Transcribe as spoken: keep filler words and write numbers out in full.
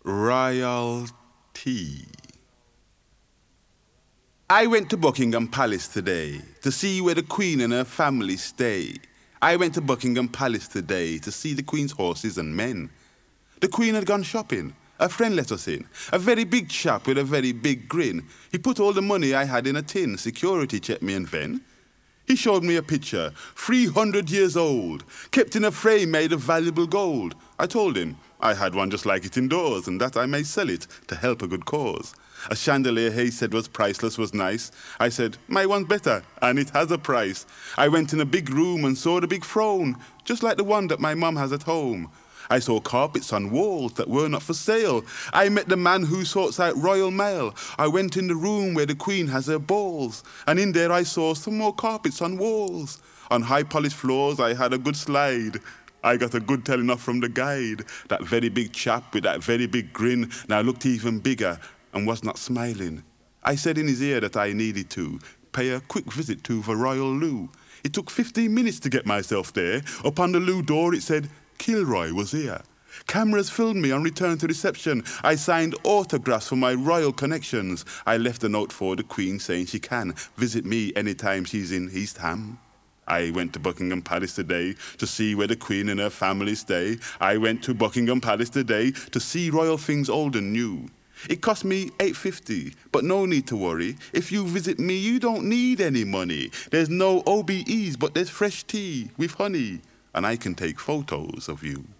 Royalty. I went to Buckingham Palace today to see where the Queen and her family stay. I went to Buckingham Palace today to see the Queen's horses and men. The Queen had gone shopping. A friend let us in, a very big chap with a very big grin. He put all the money I had in a tin, security checked me and then he showed me a picture, three hundred years old, kept in a frame made of valuable gold. I told him I had one just like it indoors and that I may sell it to help a good cause. A chandelier he said was priceless, was nice. I said, my one's better and it has a price. I went in a big room and saw the big throne, just like the one that my mum has at home. I saw carpets on walls that were not for sale. I met the man who sorts out royal mail. I went in the room where the Queen has her balls, and in there I saw some more carpets on walls. On high polished floors I had a good slide. I got a good telling off from the guide. That very big chap with that very big grin now looked even bigger and was not smiling. I said in his ear that I needed to pay a quick visit to the Royal Loo. It took fifteen minutes to get myself there. Up on the loo door it said, Kilroy was here. Cameras filmed me on return to reception. I signed autographs for my royal connections. I left a note for the Queen saying she can visit me anytime she's in East Ham. I went to Buckingham Palace today to see where the Queen and her family stay. I went to Buckingham Palace today to see royal things old and new. It cost me eight fifty, but no need to worry. If you visit me, you don't need any money. There's no O B Es, but there's fresh tea with honey. And I can take photos of you.